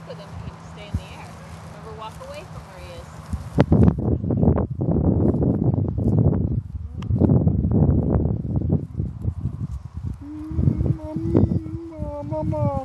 walk with him, he'd stay in the air. Never walk away from where he is. Mama.